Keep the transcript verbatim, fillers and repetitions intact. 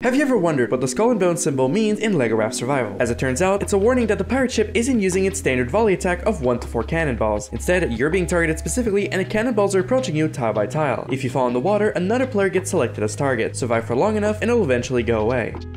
Have you ever wondered what the skull and bone symbol means in LEGO Raft Survival? As it turns out, it's a warning that the pirate ship isn't using its standard volley attack of one to four cannonballs. Instead, you're being targeted specifically and the cannonballs are approaching you tile by tile. If you fall in the water, another player gets selected as target. Survive for long enough and it'll eventually go away.